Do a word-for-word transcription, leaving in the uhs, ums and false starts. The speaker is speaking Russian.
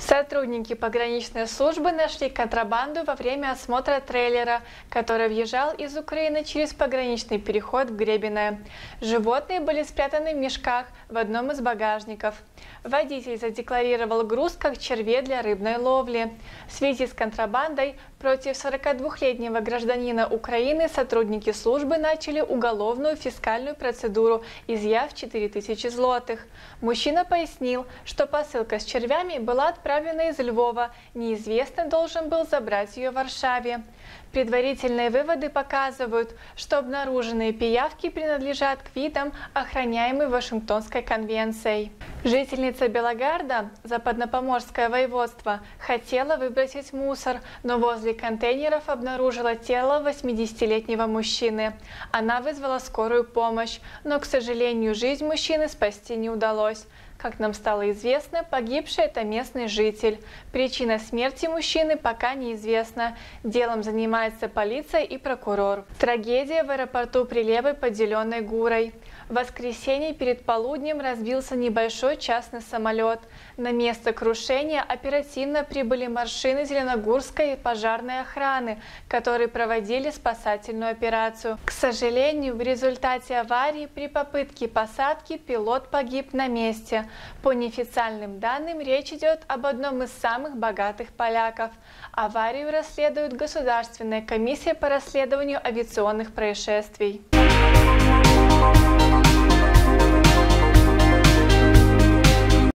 Сотрудники пограничной службы нашли контрабанду во время осмотра трейлера, который въезжал из Украины через пограничный переход в Гребиное. Животные были спрятаны в мешках в одном из багажников. Водитель задекларировал груз как червей для рыбной ловли. В связи с контрабандой против сорокадвухлетнего гражданина Украины сотрудники службы начали уголовную фискальную процедуру, изъяв четыре тысячи злотых. Мужчина пояснил, что посылка с червями была отправлена из Львова, неизвестный должен был забрать ее в Варшаве. Предварительные выводы показывают, что обнаруженные пиявки принадлежат к видам, охраняемым Вашингтонской конвенцией. Жительница Белогарда, Западнопоморское воеводство, хотела выбросить мусор, но возле контейнеров обнаружила тело восьмидесятилетнего мужчины. Она вызвала скорую помощь, но, к сожалению, жизнь мужчины спасти не удалось. Как нам стало известно, погибший – это местный житель. Причина смерти мужчины пока неизвестна. Делом занимается полиция и прокурор. Трагедия в аэропорту Прилепы под Зеленой Гурой. В воскресенье перед полуднем разбился небольшой частный самолет. На место крушения оперативно прибыли машины Зеленогурской пожарной охраны, которые проводили спасательную операцию. К сожалению, в результате аварии при попытке посадки пилот погиб на месте. По неофициальным данным, речь идет об одном из самых богатых поляков. Аварию расследует Государственная комиссия по расследованию авиационных происшествий.